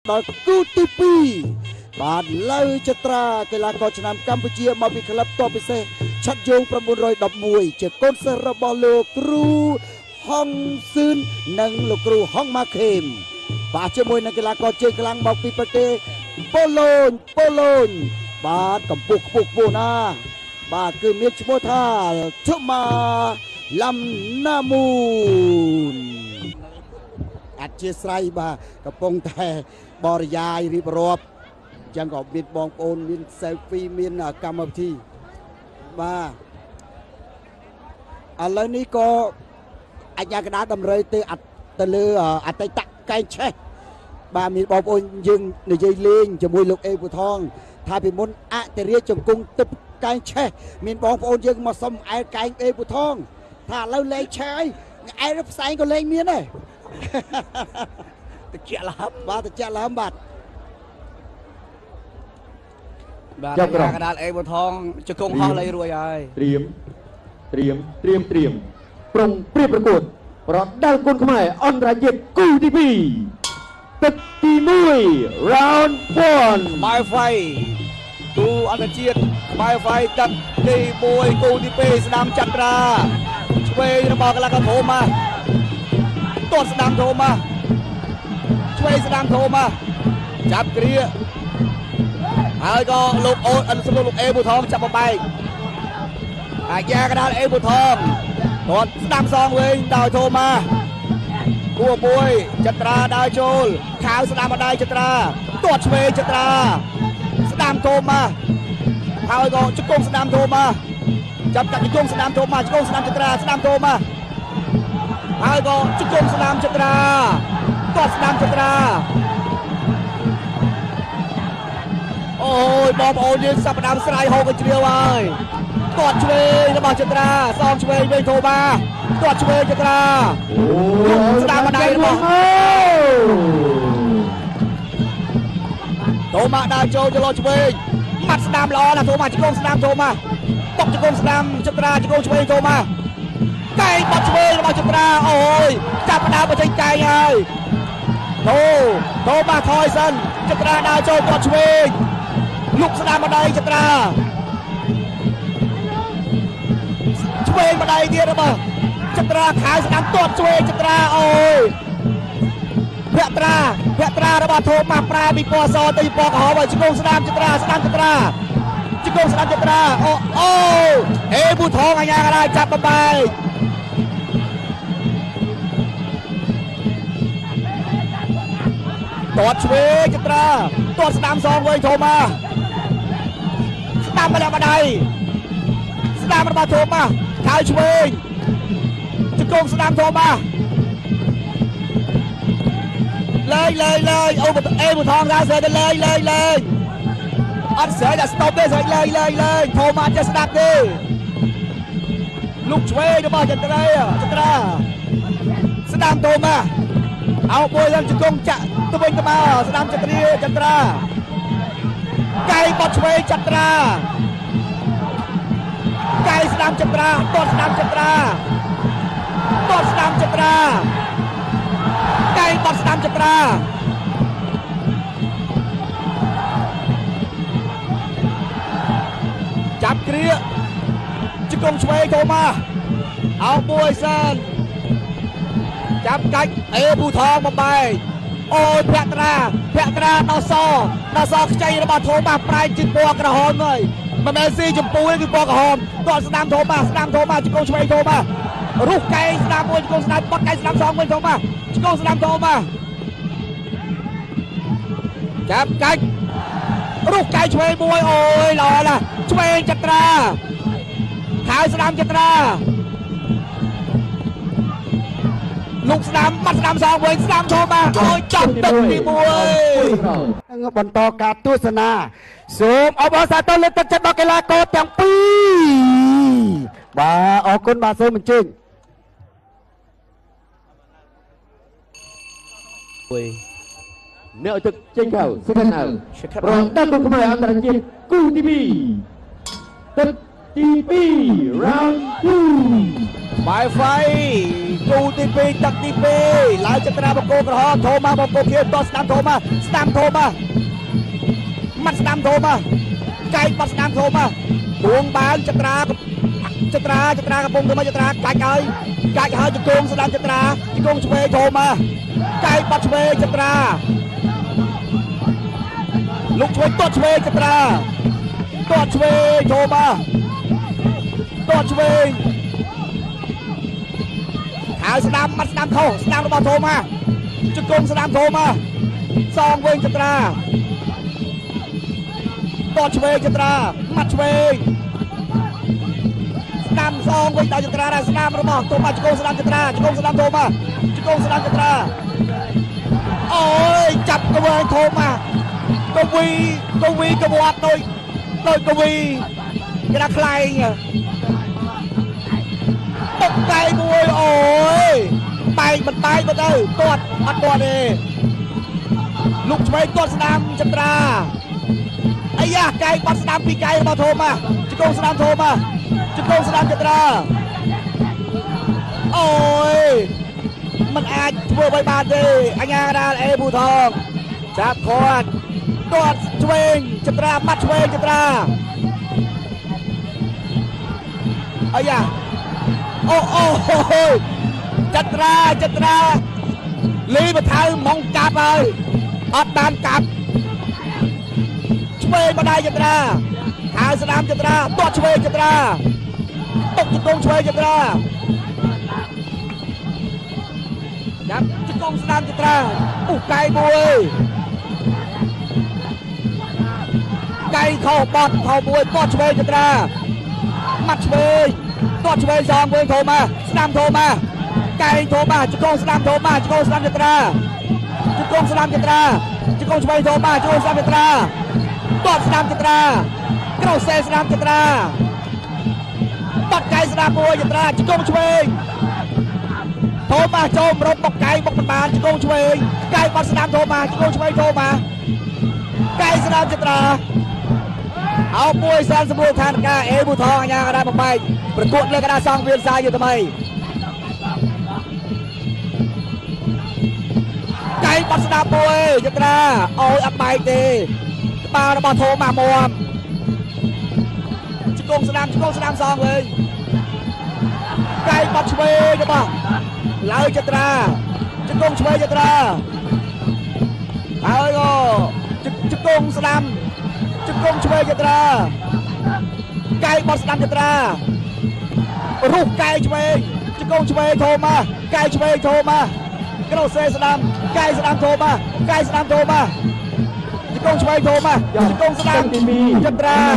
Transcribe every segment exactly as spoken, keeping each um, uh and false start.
ដល់គូទីពីរបាទលើចត្រាកីឡាករឆ្នាំកម្ពុជាមកពីក្លឹបតពិសេសឆាត់យោង9១១ជាកូនសិស្សរបស់លោកគ្រូហុងសឿននិងលោកគ្រូហុងម៉ាខេមបាទជាមួយនឹងកីឡាករជើងខ្លាំងមកពីប្រទេសប៉ូឡូញប៉ូឡូញបាទកម្ពស់ខ្ពស់ខ្ពស់ណាបាទគឺមានឈ្មោះថាឈុមាឡាំណាមូនអធិស្ឋានបាទកំពុងតែបរិយាយរៀបរាប់ចឹងក៏មានបងប្អូនមាន selfie មានកម្មវិធីបាទឥឡូវនេះក៏អញ្ញាកណ្ដាលតម្រូវទៅទៅលើអតីតកែងឆេះបាទមានបងប្អូនយើងនិយាយលេងជាមួយលោកអេពូថងថាពីមុនអតិរិយជង្គង់ទឹកកែងឆេះមានបងប្អូនយើងមកសុំអែកែងអេពូថងថាឥឡូវលេងឆេះហើយអែផ្សែងក៏លេងមានដែរតិចលហឹមបាទតិចលហឹមបាទបាទកណ្ដាលអេពូថងជង្គង់ហោះលេងរួចហើយត្រៀមត្រៀមត្រៀមត្រៀមប្រុងព្រៀបប្រកួតប្រដាល់គុណខ្មែរអន្តរជាតិគូទីពីរទឹកទីមួយ round one បាយហ្វៃគូអន្តរជាតិបាយហ្វៃទឹកទីមួយគូទីពីរស្ដាំចត្រាឆ្វេងរបស់កីឡាករធូម៉ាទាត់ស្ដាំធូម៉ាឆ្វេងស្ដាំធូម៉ាចាប់គ្រាហើយក៏លោកអូនអនុលោកអេពូថងចាប់បំបែកអាយ៉ាកណ្ដាលអេពូថងទាត់ស្ដាំសងវិញដោយធូម៉ាគួរមួយចត្រាដើរចូលខាវស្ដាំម្ដាយចត្រាទាត់ឆ្វេងចត្រាស្ដាំធូម៉ាហើយក៏ជង្គង់ស្ដាំធូម៉ាចាប់កាត់ជង្គង់ស្ដាំធូម៉ាជង្គង់ស្ដាំចត្រាស្ដាំធូម៉ាហើយក៏ជង្គង់ស្ដាំចត្រាទាត់ស្ដាំចត្រាអូយបងប្អូនយើងសាប់ដើមស្រ័យហូបជ្រាវហើយទាត់ឆ្វេងរបស់ចត្រាសងឆ្វេងវិញធូម៉ាទាត់ឆ្វេងចត្រាអូស្ដាំម្ដាយរបស់ធូម៉ាដើរចូលចលោឆ្វេងម៉ាត់ស្ដាំល្អណាស់ធូម៉ាជង្គង់ស្ដាំធូម៉ាបុកជង្គង់ស្ដាំចត្រាជង្គង់ឆ្វេងធូម៉ាកែងបាត់ឆ្វេងរបស់ចត្រាអូយចាប់ដើមបញ្ចេញកែងហើយធូធូម៉ាថយសិនចត្រាដើរចូលទាត់ឆ្វេងលុកស្ដាំម្ដាយចត្រាឆ្វេងម្ដាយទៀតរបស់ចត្រាខាវស្ដាំទាត់ឆ្វេងចត្រាអូយភក្ត្រាភក្ត្រារបស់ធូម៉ាប្រែពីពណ៌សទៅពណ៌ក្រហមហើយជង្គង់ស្ដាំចត្រាស្ដាំចត្រាជង្គង់ស្ដាំចត្រាអូអូអេពូថងអាយ៉ាកណ្ដាលចាប់បំបែកទាត់ឆ្វេងចត្រាទាត់ស្ដាំសងវិញធូម៉ាស្ដាំម្នាក់ម្ដាយស្ដាំរបស់ធូម៉ាខាវឆ្វេងជង្គង់ស្ដាំធូម៉ាលេងលេងលេងអូអេពូថងថាស្រីទៅលេងលេងលេងអត់ស្រីតែស្តុបទេស្រីលេងលេងលេងធូម៉ាចេះស្ដាប់ទេលុកឆ្វេងរបស់ចត្រាចត្រាស្ដាំធូម៉ាអោមួយឡើងជង្គង់ចាក់ទៅវិញទៅមកស្ដាំចត្រាចត្រាកែងបត់ឆ្វេងចត្រាកែងស្ដាំចត្រាទាត់ស្ដាំចត្រាទាត់ស្ដាំចត្រាកែងបត់ស្ដាំចត្រាចាប់គ្រាជង្គង់ឆ្វេងធូម៉ាអោមួយសិនចាប់កាច់អេពូថងបំបែកអូយភក្ត្រាភក្ត្រាដល់សដល់សខ្ចីរបស់ធូម៉ាប្រែជាពណ៌ក្រហមហើយមិនមែនស៊ីចម្ពូនេះគឺពណ៌ក្រហមទាត់ស្ដាំធូម៉ាស្ដាំធូម៉ាជង្គង់ឆ្វេងធូម៉ារុះកែងស្ដាំមួយជង្គង់ស្ដាំបត់កែងស្ដាំសងវិញធូម៉ាជង្គង់ស្ដាំធូម៉ាចាប់កាច់រុះកែងឆ្វេងមួយអូយល្អណាស់ឆ្វេងចត្រាខាវស្ដាំចត្រាលុកស្ដាំបាត់ស្ដាំសងវិញស្ដាំធូម៉ាអូយចាប់ទឹកទីមួយនឹងបន្តការទស្សនាសូមអបអរសាទរលើទឹកចិត្តដល់កីឡាករទាំងពីរបាទអរគុណបាទសូមអញ្ជើញអ្នកទឹកចេញខៅសិក្ខាអើប្រដាល់គុណខ្មែរអន្តរជាតិគូទីពីរទឹកទីពីរ round two បាយไฟគូទីពីរទឹកទីពីរឡើងចត្រាបង្គោលក្រហមធោមកបង្គោលខៀវតស្ដាំធោមកស្ដាំធោមកមាត់ស្ដាំធោមកកែកបាត់ស្ដាំធោមកដួងបាងចត្រាចត្រាចត្រាកំពុងទៅមកចត្រាកាច់ហើយកាច់ហើយជង្គង់ស្ដាំចត្រាជង្គង់ឆ្វេងធោមកកែកបាត់ឆ្វេងចត្រាលោកឆ្វេងទាត់ឆ្វេងចត្រាទាត់ឆ្វេងធោមកទាត់ឆ្វេងហើយស្ដាំមាត់ស្ដាំខុសស្ដាំរបស់ធោមកជង្គង់ស្ដាំធោមកសងវិញចត្រាទាត់ឆ្វេងចត្រាមាត់ឆ្វេងស្ដាំសងវិញដល់ចត្រាដែរស្ដាំរបស់ធោមកជង្គង់ស្ដាំចត្រាជង្គង់ស្ដាំធោមកជង្គង់ស្ដាំចត្រាអូយចាប់កវែងធោមកកវីកវីកវាត់ដូចដូចកវីគេថាខ្លែងបុកកែមួយអូយបែកមិនបែកមកទៅទាត់អត់ទាត់ទេលុកឆ្វេងទាត់ស្ដាំចត្រាអាយ៉ាកែបាត់ស្ដាំពីកែរបស់ធោមកជង្គង់ស្ដាំធោមកជង្គង់ស្ដាំចត្រាអូយมันអាចធ្វើឲ្យបានទេអញ្ញាកដាលអេប៊ូថងចាប់គាត់ទាត់ឆ្វេងចត្រាបាត់ឆ្វេងចត្រាអាយ៉ាអូអូចត្រាចត្រាលីបថៅម៉ងកាប់ហើយអត់បានកាប់ឆ្វេងបដៃចត្រាហើយស្ដាំចត្រាទាត់ឆ្វេងចត្រាតុកជង្គង់ឆ្វេងចត្រាចាប់ជង្គង់ស្ដាំចត្រាអូកែមួយកែខោបត់ខោមួយទាត់ឆ្វេងចត្រាមាត់ឆ្វេងទាត់ឆ្វេងសងវិញធោមកស្ដាំធោមកកែធោមកជង្គង់ស្ដាំធោមកជង្គង់ស្ដាំចត្រាជង្គង់ស្ដាំចត្រាជង្គង់ឆ្វេងធោមកជង្គង់ស្ដាំចត្រាទាត់ស្ដាំចត្រាក្រោសេស្ដាំចត្រាបាត់កែស្ដាំមួយចត្រាជង្គង់ឆ្វេងធោមកចូលរត់បុកកែបុកមិនបានជង្គង់ឆ្វេងកែបាត់ស្ដាំធោមកជង្គង់ឆ្វេងធោមកកែស្ដាំចត្រាអោមួយសានសម្រួលឋានការអេប៊ូថងអញ្ញាកដាលបំបែកប្រកួតលើកដាសងវៀនសាយុទ្ធថ្មីកែបាត់ស្ដាំមួយចត្រាអូយអត់បែកទេក្បាលរបស់ធោមកមួមជង្គង់ស្ដាំជង្គង់ស្ដាំសងវិញកែបាត់ឆ្វេងរបស់ឡើយចត្រាជង្គង់ឆ្វេងចត្រាហើយអូជង្គង់ស្ដាំជង្គង់ឆ្វេងចត្រាកែបត់ស្ដាំចត្រារុះកែឆ្វេងជង្គង់ឆ្វេងធោមកកែឆ្វេងធោមកក្រោសេស្ដាំកែស្ដាំធោមកកែស្ដាំធោមកជង្គង់ឆ្វេងធោមកជង្គង់ស្ដាំចត្រា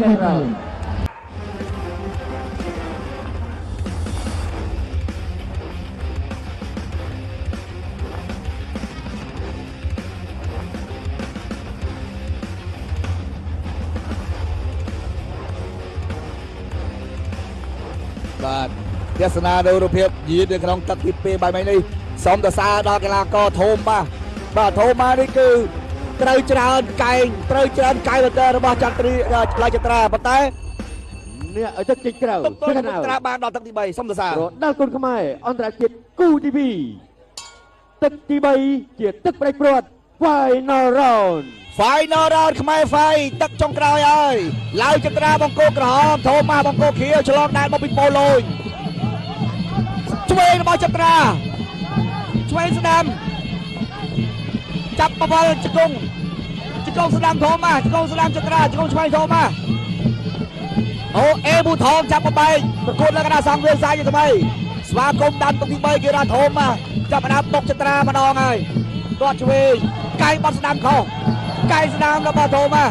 បាទទេសនានៅរូបភាពយីនៅក្នុងទឹកទីពីរបាយមីនេះសូមតសាដល់កីឡាករធំបាទបាទធំមកនេះគឺត្រូវច្រើនកែងត្រូវច្រើនកែងទៅរបស់ចន្ទ្រីឆ្លៃចត្រាប៉ុន្តែនេះឲ្យទឹកជិះក្រៅទឹកចត្រាបានដល់ទឹកទីបីសូមតសារដល់គុណខ្មែរអន្តរជាតិគូទីពីរទឹកទីបីជាទឹកប្រេចព្រាត់ Final Round Final Round ខ្មែរហ្វៃទឹកចុងក្រោយហើយឡើយចត្រាបង្គោលក្រហមធំមកបង្គោលខៀវឆ្លងដែនមកពីប៉ូឡូញឆ្វេងរបស់ចត្រាឆ្វេងស្ដាំចាប់បវលជង្គង់ជង្គង់ស្ដាំធំមកជង្គង់ស្ដាំចត្រាជង្គង់ឆ្វេងធំមកអូអេប៊ូថងចាប់បបែកប្រកួតលើកណ្ដាលសងវៀនសាយុទ្ធថ្មីស្វាគមន៍ដានទឹកទីបីគេរ៉ាធំមកចាប់ផ្ដើមបុកចត្រាម្ដងហើយទាត់ឆ្វេងកែបត់ស្ដាំខុសកែស្ដាំរបស់ធំមក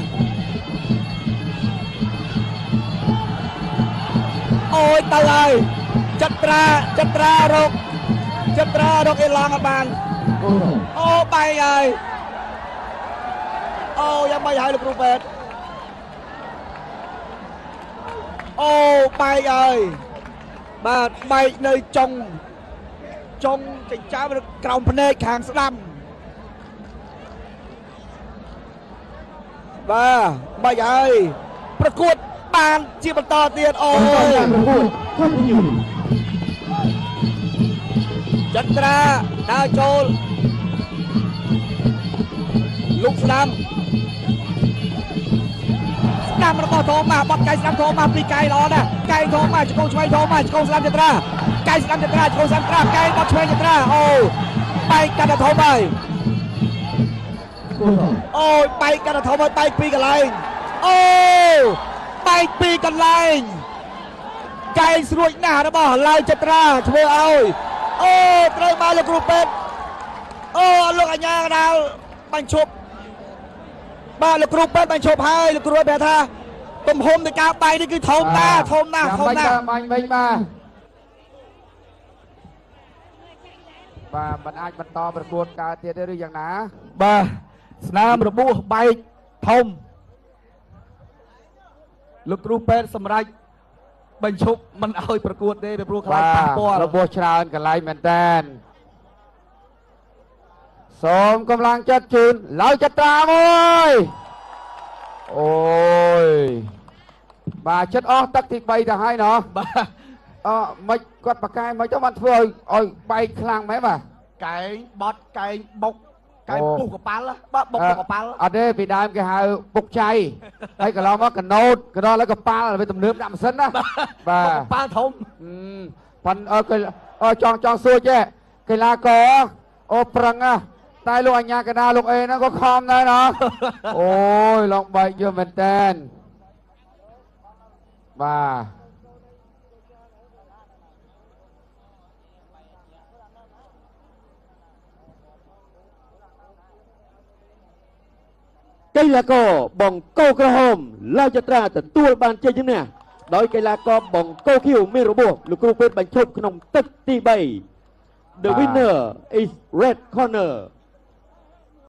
អូយទៅហើយចត្រាចត្រារកចត្រារកអេឡង់អត់បានអូបែកហើយអូយ៉ាងម៉េចហើយលោកគ្រូពេទ្យអូបែកហើយបាទបែកនៅចុងចុងចិញ្ចើមក្រោមភ្នែកខាងស្ដាំបាទបែកហើយប្រកួតបានជាបន្តទៀតអូយចត្រាដើរចូលលោកស្ដាំស្ដាំរបស់ធម្មបត់កៃស្ដាំធម្មពីកៃល្អណាស់កៃធម្មជង្គង់ឆ្វេងធម្មជង្គង់ស្ដាំចត្រាកៃស្ដាំចត្រាជង្គង់ស្ដាំចត្រាកៃបត់ឆ្វេងចត្រាអូបែកកាត់ធម្មហើយអូយបែកកាត់ធម្មហើយបែកពីកន្លែងអូបែកពីកន្លែងកែងស្រួចណាស់របស់ឡើយចត្រាធ្វើឲ្យអូត្រូវមកលោកគ្រូពេទ្យអូលោកអញ្ញាកដាលបាញ់ឈប់បាទលោកគ្រូពេទ្យបាញ់ឈប់ហើយលោកគ្រូប្រាប់ថាទំហំនៃការបែកនេះគឺធំណាស់ធំណាស់ធំណាស់បាញ់វិញបាទបាទមិនអាចបន្តប្រកួតកើតទៀតទេឬយ៉ាងណាបាទស្នាមរបួសបែកធំលោកគ្រូពេទ្យសម្រាប់បញ្ឈប់មិនឲ្យប្រកួតទេពីព្រោះខ្លាចប៉ះពាល់របួសច្រើនកន្លែងមែនតែនសូមកម្លាំងចិត្តជូនឡើយចត្រាមួយអូយបាទចិត្តអស់ទឹកទីបីទៅហើយណោះបាទអឺមិនគាត់ប្រកែមិនទៅបានធ្វើឲ្យឲ្យបែកខ្លាំងមែនបាទកែងបត់កែងបុកកែងពុះកប៉ាល់បាទបុកកប៉ាល់អត់ទេពីដើមគេហៅពុកចៃហើយកន្លងមកកណូតកណ្ដោះแล้วកប៉ាល់វាទំនើបដាក់ម៉ាស៊ីនណាបាទកប៉ាល់ធំប៉ាន់អើគេចង់ចង់សួរចេះកីឡាករអូប្រឹងណាតែលោកអញ្ញាកណាលោកអេហ្នឹងក៏ខំដែរណាអូយឡងបែកយកមែនតែនបាទកីឡាករបង្គោលក្រហមឡើយចត្រាទទួលបានជ័យជំនះដោយកីឡាករបង្គោលខៀវមានរបួសលោកគ្រូពេទ្យបញ្ឈប់ក្នុងទឹកទីបី The winner is red corner